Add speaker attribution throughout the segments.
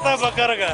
Speaker 1: करता है बकर का।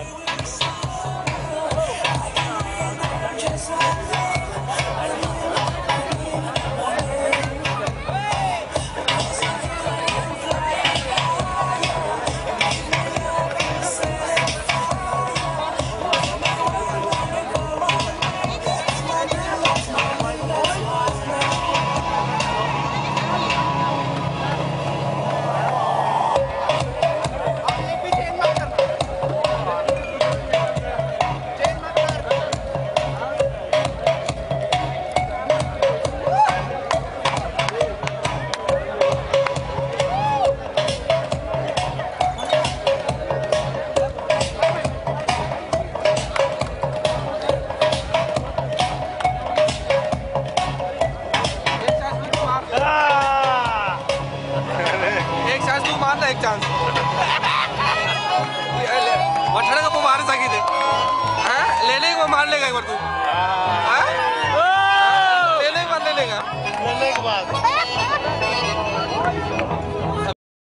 Speaker 2: एक चांस वो ठड़का मारे सकी थे, ले लेगा वो मार लेगा एक बार तू।